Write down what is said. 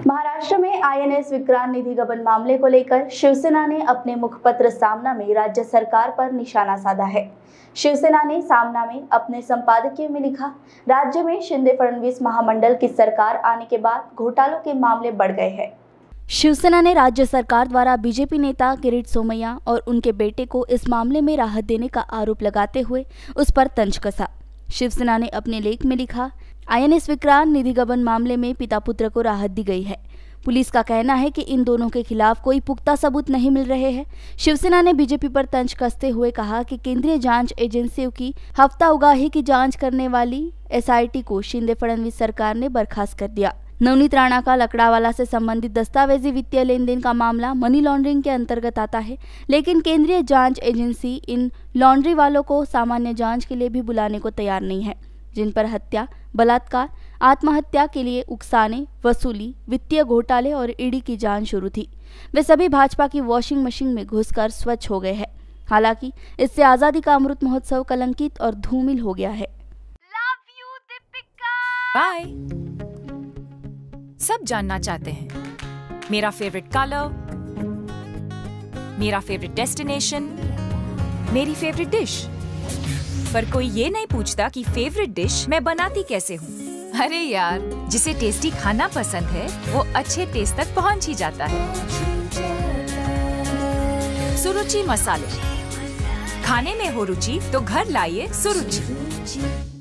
महाराष्ट्र में आईएनएस विक्रांत निधि गबन मामले को लेकर शिवसेना ने अपने मुखपत्र सामना में राज्य सरकार पर निशाना साधा है। शिवसेना ने सामना में अपने संपादकीय में लिखा, राज्य में शिंदे फडणवीस महामंडल की सरकार आने के बाद घोटालों के मामले बढ़ गए हैं। शिवसेना ने राज्य सरकार द्वारा बीजेपी नेता किरीट सोमैया और उनके बेटे को इस मामले में राहत देने का आरोप लगाते हुए उस पर तंज कसा। शिवसेना ने अपने लेख में लिखा, आईएनएस विक्रांत निधि गबन मामले में पिता पुत्र को राहत दी गई है। पुलिस का कहना है कि इन दोनों के खिलाफ कोई पुख्ता सबूत नहीं मिल रहे हैं। शिवसेना ने बीजेपी पर तंज कसते हुए कहा कि केंद्रीय जांच एजेंसियों की हफ्ता उगाही की जांच करने वाली एसआईटी को शिंदे फडणवीस सरकार ने बर्खास्त कर दिया। नवनीत राणा का लकड़ावाला से संबंधित दस्तावेजी वित्तीय लेन देन का मामला मनी लॉन्ड्रिंग के अंतर्गत आता है, लेकिन केंद्रीय जांच एजेंसी इन लॉन्ड्री वालों को सामान्य जांच के लिए भी बुलाने को तैयार नहीं है, जिन पर हत्या, बलात्कार, आत्महत्या के लिए उकसाने, वसूली, वित्तीय घोटाले और ईडी की जांच शुरू थी। वे सभी भाजपा की वॉशिंग मशीन में घुसकर स्वच्छ हो गए हैं। हालांकि इससे आजादी का अमृत महोत्सव कलंकित और धूमिल हो गया है। बाय। सब जानना चाहते हैं मेरा फेवरेट कलर, मेरा फेवरेट डेस्टिनेशन, मेरी फेवरेट डिश, पर कोई ये नहीं पूछता कि फेवरेट डिश मैं बनाती कैसे हूँ। अरे यार, जिसे टेस्टी खाना पसंद है वो अच्छे टेस्ट तक पहुँच ही जाता है। सुरुचि मसाले, खाने में हो रुचि तो घर लाइए सुरुचि।